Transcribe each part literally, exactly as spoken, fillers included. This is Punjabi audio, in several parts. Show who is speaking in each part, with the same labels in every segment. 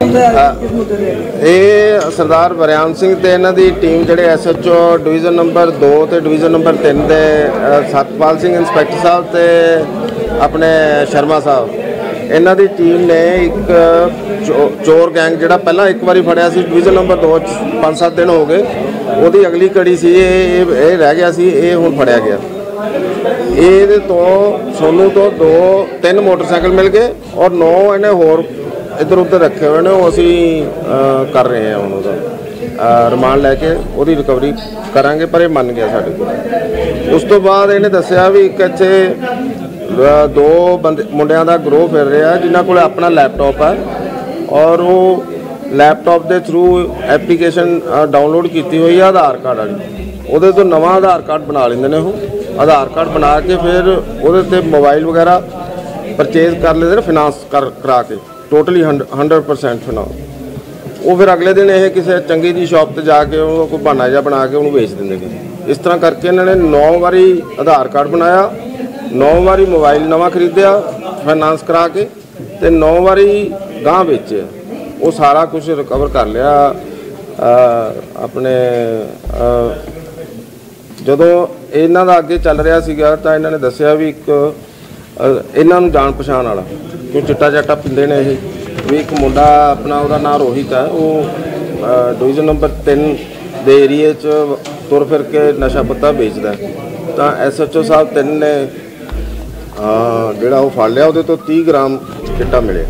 Speaker 1: ਇਹ ਸਰਦਾਰ ਬਰਿਆਮ ਸਿੰਘ ਤੇ ਇਹਨਾਂ ਦੀ ਟੀਮ ਜਿਹੜੇ S H O division number ਦੋ ਤੇ ਡਿਵੀਜ਼ਨ ਨੰਬਰ ਤਿੰਨ ਦੇ ਸਤਪਾਲ ਸਿੰਘ ਇੰਸਪੈਕਟਰ ਸਾਹਿਬ ਤੇ ਆਪਣੇ ਸ਼ਰਮਾ ਸਾਹਿਬ, ਇਹਨਾਂ ਦੀ ਟੀਮ ਨੇ ਇੱਕ ਚੋਰ ਗੈਂਗ ਜਿਹੜਾ ਪਹਿਲਾਂ ਇੱਕ ਵਾਰੀ ਫੜਿਆ ਸੀ ਡਿਵੀਜ਼ਨ ਨੰਬਰ ਦੋ ਪੰਜ ਸੱਤ ਦਿਨ ਹੋ ਗਏ, ਉਹਦੀ ਅਗਲੀ ਕੜੀ ਸੀ ਇਹ ਇਹ ਰਹਿ ਗਿਆ ਸੀ, ਇਹ ਹੁਣ ਫੜਿਆ ਗਿਆ। ਇਹਦੇ ਤੋਂ ਸੋਨੂ ਤੋਂ ਦੋ ਤਿੰਨ ਮੋਟਰਸਾਈਕਲ ਮਿਲ ਗਏ ਔਰ ਨੌ ਇਹਨੇ ਹੋਰ ਇੱਧਰ ਉੱਧਰ ਰੱਖੇ ਹੋਏ ਨੇ, ਉਹ ਅਸੀਂ ਕਰ ਰਹੇ ਹਾਂ ਹੁਣ ਉਹਦਾ ਰਿਮਾਂਡ ਲੈ ਕੇ ਉਹਦੀ ਰਿਕਵਰੀ ਕਰਾਂਗੇ, ਪਰ ਇਹ ਮੰਨ ਗਿਆ ਸਾਡੇ ਕੋਲ। ਉਸ ਤੋਂ ਬਾਅਦ ਇਹਨੇ ਦੱਸਿਆ ਵੀ ਇੱਕ ਇੱਥੇ ਦੋ ਬੰਦੇ ਮੁੰਡਿਆਂ ਦਾ ਗਰੋਹ ਫਿਰ ਰਿਹਾ ਜਿਨ੍ਹਾਂ ਕੋਲ ਆਪਣਾ ਲੈਪਟਾਪ ਹੈ ਔਰ ਉਹ ਲੈਪਟਾਪ ਦੇ ਥਰੂ ਐਪਲੀਕੇਸ਼ਨ ਡਾਊਨਲੋਡ ਕੀਤੀ ਹੋਈ ਹੈ ਆਧਾਰ ਕਾਰਡ ਵਾਲੀ, ਉਹਦੇ ਤੋਂ ਨਵਾਂ ਆਧਾਰ ਕਾਰਡ ਬਣਾ ਲੈਂਦੇ ਨੇ। ਉਹ ਆਧਾਰ ਕਾਰਡ ਬਣਾ ਕੇ ਫਿਰ ਉਹਦੇ 'ਤੇ ਮੋਬਾਈਲ ਵਗੈਰਾ ਪਰਚੇਜ਼ ਕਰ ਲੈਂਦੇ ਨੇ ਫਿਨਾਂਸ ਕਰ ਕਰਾ ਕੇ, ਟੋਟਲੀ ਹੰਡਰਡ ਪਰਸੈਂਟ ਫਿਨਾਂਸ। ਉਹ ਫਿਰ ਅਗਲੇ ਦਿਨ ਇਹ ਕਿਸੇ ਚੰਗੀ ਜਿਹੀ ਸ਼ਾਪ 'ਤੇ ਜਾ ਕੇ ਉਹ ਕੋਈ ਬਹਾਨਾ ਜਿਹਾ ਬਣਾ ਕੇ ਉਹਨੂੰ ਵੇਚ ਦਿੰਦੇ ਨੇ। ਇਸ ਤਰ੍ਹਾਂ ਕਰਕੇ ਇਹਨਾਂ ਨੇ ਨੌ ਵਾਰੀ ਆਧਾਰ ਕਾਰਡ ਬਣਾਇਆ, ਨੌ ਵਾਰੀ ਮੋਬਾਈਲ ਨਵਾਂ ਖਰੀਦਿਆ ਫਾਈਨਾਂਸ ਕਰਾ ਕੇ, ਅਤੇ ਨੌ ਵਾਰੀ ਗਾਂਹ ਵੇਚਿਆ। ਉਹ ਸਾਰਾ ਕੁਝ ਰਿਕਵਰ ਕਰ ਲਿਆ। ਆਪਣੇ ਜਦੋਂ ਇਹਨਾਂ ਦਾ ਅੱਗੇ ਚੱਲ ਰਿਹਾ ਸੀਗਾ ਤਾਂ ਇਹਨਾਂ ਨੇ ਦੱਸਿਆ ਵੀ ਇੱਕ ਇਹਨਾਂ ਨੂੰ ਜਾਣ ਪਛਾਣ ਵਾਲਾ ਕੋਈ ਚਿੱਟਾ ਚਾਟਾ ਪੀਂਦੇ ਨੇ ਇਹ ਵੀ ਇੱਕ ਮੁੰਡਾ ਆਪਣਾ ਉਹਦਾ ਨਾਂ ਰੋਹਿਤ ਹੈ, ਉਹ ਡਿਵੀਜ਼ਨ ਨੰਬਰ ਤਿੰਨ ਦੇ ਏਰੀਏ 'ਚ ਤੁਰ ਫਿਰ ਕੇ ਨਸ਼ਾ ਪੱਤਾ ਵੇਚਦਾ। ਤਾਂ ਐਸ ਐਚ ਓ ਸਾਹਿਬ ਤਿੰਨ ਨੇ ਜਿਹੜਾ ਉਹ ਫੜ ਲਿਆ, ਉਹਦੇ ਤੋਂ ਤੀਹ ਗ੍ਰਾਮ ਚਿੱਟਾ ਮਿਲਿਆ।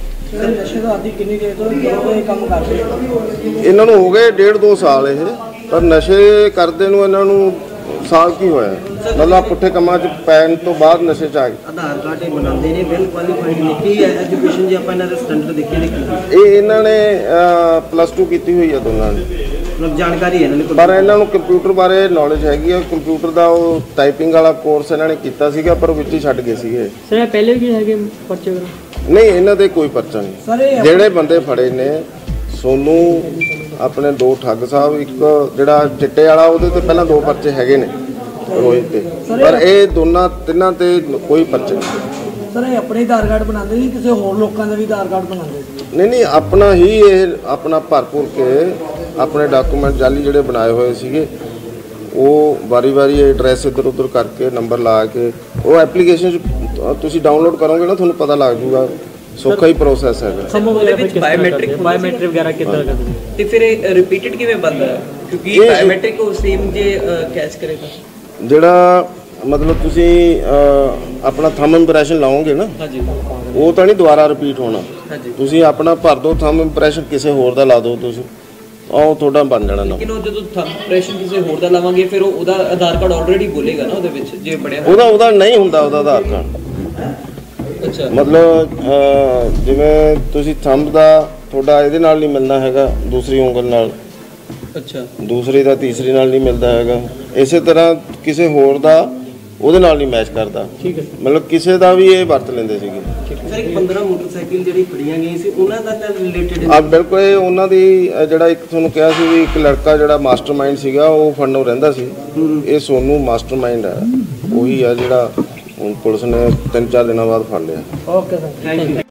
Speaker 1: ਇਹਨਾਂ ਨੂੰ ਹੋ ਗਏ ਡੇਢ ਦੋ ਸਾਲ ਇਹ, ਪਰ ਨਸ਼ੇ ਕਰਦੇ ਨੂੰ ਇਹਨਾਂ ਨੂੰ ਸਾਲ ਕੀ ਹੋਇਆ, ਮਤਲਬ ਪੁੱਠੇ ਕੰਮਾਂ 'ਚ ਪੈਣ ਤੋਂ ਬਾਅਦ ਨਸ਼ੇ 'ਚ ਆ ਗਏ।
Speaker 2: ਆਧਾਰ ਕਾਰਡ ਇਹ ਬਣਾਉਂਦੇ ਨੇ, ਵੈਲ ਕੁਆਲੀਫਾਈਡ ਨੇ, ਕੀ ਐਜੂਕੇਸ਼ਨ ਜੇ ਆਪਾਂ ਇਹਨਾਂ ਦੇ ਸਟੈਂਡਰਡ ਦੇਖੀਏ ਨੇ ਕੀ
Speaker 1: ਇਹ ਇਹਨਾਂ ਨੇ ਪਲੱਸ ਟੂ ਕੀਤੀ ਹੋਈ ਆ ਦੋਨਾਂ ਨੇ,
Speaker 2: ਮਤਲਬ ਜਾਣਕਾਰੀ ਹੈ ਇਹਨਾਂ ਨੂੰ,
Speaker 1: ਪਰ ਇਹਨਾਂ ਨੂੰ ਕੰਪਿਊਟਰ ਬਾਰੇ ਨੌਲੇਜ ਹੈਗੀ ਆ। ਕੰਪਿਊਟਰ ਦਾ ਉਹ ਟਾਈਪਿੰਗ ਵਾਲਾ ਕੋਰਸ ਇਹਨਾਂ ਨੇ ਕੀਤਾ ਸੀਗਾ, ਪਰ ਉਹ ਵਿੱਚ ਹੀ ਛੱਡ ਗਏ ਸੀਗੇ।
Speaker 3: ਸਰ ਪਹਿਲੇ ਵੀ ਹੈਗੇ ਪਰਚੇ ਵਗੈਰਾ?
Speaker 1: ਨਹੀਂ, ਇਹਨਾਂ ਦੇ ਕੋਈ ਪਰਚਾ ਨਹੀਂ। ਜਿਹੜੇ ਬੰਦੇ ਫੜੇ ਨੇ ਸੋਨੂ ਆਪਣੇ ਦੋ ਠੱਗ ਸਾਹਿਬ, ਇੱਕ ਜਿਹੜਾ ਚਿੱਟੇ ਵਾਲਾ ਉਹਦੇ ਤੇ ਪਹਿਲਾਂ ਦੋ ਪਰਚੇ ਹੈਗੇ ਨੇ ਰੋਹਿਤ ਤੇ, ਪਰ ਇਹ ਦੋਨਾਂ ਤਿੰਨਾਂ ਤੇ ਕੋਈ ਪਰਚੇ ਨਹੀਂ।
Speaker 4: ਸਰ ਇਹ ਆਪਣੇ ਆਧਾਰ ਕਾਰਡ ਬਣਾਉਂਦੇ ਸੀ, ਕਿਸੇ ਹੋਰ ਲੋਕਾਂ ਦੇ ਵੀ ਆਧਾਰ ਕਾਰਡ ਬਣਾਉਂਦੇ ਸੀ?
Speaker 1: ਨਹੀਂ ਨਹੀਂ, ਆਪਣਾ ਹੀ ਇਹ ਆਪਣਾ ਭਰਪੂਰ ਕੇ ਆਪਣੇ ਡਾਕੂਮੈਂਟ ਜਾਲੀ ਜਿਹੜੇ ਬਣਾਏ ਹੋਏ ਸੀਗੇ, ਉਹ ਵਾਰੀ ਵਾਰੀ ਐਡਰੈਸ ਇੱਧਰ ਉੱਧਰ ਕਰਕੇ ਨੰਬਰ ਲਾ ਕੇ ਉਹ ਐਪਲੀਕੇਸ਼ਨ ਤੁਸੀਂ ਡਾਊਨਲੋਡ ਕਰੋਗੇ ਨਾ, ਤੁਹਾਨੂੰ ਪਤਾ ਲੱਗ ਜੂਗਾ। ਸੌਖਾ ਹੀ ਪ੍ਰੋਸੈਸ ਹੈਗਾ।
Speaker 3: ਬਾਇਓਮੈਟ੍ਰਿਕ ਬਾਇਓਮੈਟ੍ਰਿਕ ਵਗੈਰਾ ਕਿੱਦਾਂ ਕਰਦੇ
Speaker 2: ਤੇ ਫਿਰ ਇਹ ਰਿਪੀਟਡ ਕਿਵੇਂ ਬਣਦਾ ਹੈ? ਕਿਉਂਕਿ ਬਾਇਓਮੈਟ੍ਰਿਕ ਉਹ ਸੇਮ ਜੇ ਕੈਚ ਕਰੇਗਾ,
Speaker 1: ਜਿਹੜਾ ਮਤਲਬ ਤੁਸੀਂ ਆਪਣਾ ਥੰਬ ਇੰਪ੍ਰੈਸ਼ਨ ਲਾਓਗੇ ਨਾ,
Speaker 2: ਹਾਂਜੀ,
Speaker 1: ਉਹ ਤਾਂ ਨਹੀਂ ਦੁਬਾਰਾ ਰਿਪੀਟ ਹੋਣਾ। ਤੁਸੀਂ ਆਪਣਾ ਭਰ ਦਿਓ ਥੰਬ ਇੰਪ੍ਰੈਸ਼ਨ, ਕਿਸੇ ਹੋਰ ਦਾ ਲਾ ਦਿਓ ਤੁਸੀਂ, ਉਹ ਤੁਹਾਡਾ ਬਣ ਜਾਣਾ ਨਾ।
Speaker 2: ਲੇਕਿਨ ਉਹ ਜਦੋਂ ਥੰਬ ਇੰਪ੍ਰੈਸ਼ਨ ਕਿਸੇ ਹੋਰ ਦਾ ਲਾਵਾਂਗੇ ਫਿਰ ਉਹ ਉਹਦਾ ਆਧਾਰ ਕਾਰਡ ਆਲਰੇਡੀ ਬੋਲੇਗਾ ਨਾ ਉਹਦੇ ਵਿੱਚ ਜੇ ਪੜਿਆ
Speaker 1: ਉਹਦਾ ਉਹਦਾ ਨਹੀਂ ਹੁੰਦਾ ਉਹਦਾ ਆਧਾਰ ਕਾਰਡ।
Speaker 2: ਅੱਛਾ,
Speaker 1: ਮਤਲਬ ਜਿਵੇਂ ਤੁਸੀਂ ਥੰਬ ਦਾ ਤੁਹਾਡਾ ਇਹਦੇ ਨਾਲ ਨਹੀਂ ਮਿਲਣਾ ਹੈਗਾ, ਦੂਸਰੀ ਉਂਗਲ ਨਾਲ,
Speaker 2: ਅੱਛਾ, ਦੂਸਰੀ
Speaker 1: ਦਾ ਤੀਸਰੀ ਨਾਲ ਨਹੀਂ ਮਿਲਦਾ ਹੈਗਾ। ਇਸੇ ਤਰ੍ਹਾਂ ਕਿਸੇ ਹੋਰ ਦਾ ਉਹਦੇ ਨਾਲ ਨਹੀਂ ਮੈਚ ਕਰਦਾ।
Speaker 3: ਠੀਕ ਹੈ,
Speaker 1: ਮਤਲਬ ਕਿਸੇ ਦਾ ਵੀ ਇਹ ਵਰਤ ਲੈਂਦੇ ਸੀਗੇ।
Speaker 2: ਸਰ ਇੱਕ ਪੰਦਰਾਂ ਮੋਟਰਸਾਈਕਲ ਜਿਹੜੀ ਫੜੀਆਂ ਗਈਆਂ ਸੀ ਉਹਨਾਂ ਦਾ ਤਾਂ ਰਿਲੇਟਡ
Speaker 1: ਆ ਬਿਲਕੁਲ ਇਹ ਉਹਨਾਂ ਦੀ ਜਿਹੜਾ ਇੱਕ ਤੁਹਾਨੂੰ ਕਿਹਾ ਸੀ ਵੀ ਇੱਕ ਲੜਕਾ ਜਿਹੜਾ ਮਾਸਟਰਮਾਈਂਡ ਸੀਗਾ ਉਹ ਫੜਨੋਂ ਰਹਿੰਦਾ ਸੀ, ਇਹ ਸੋਨੂ ਮਾਸਟਰਮਾਈਂਡ ਹੈ, ਉਹੀ ਆ ਜਿਹੜਾ ਹੁਣ ਪੁਲਿਸ ਨੇ ਤਿੰਨ ਚਾਰ ਦਿਨਾਂ ਬਾਅਦ ਫੜ ਲਿਆ।
Speaker 4: Okay sir, thank you.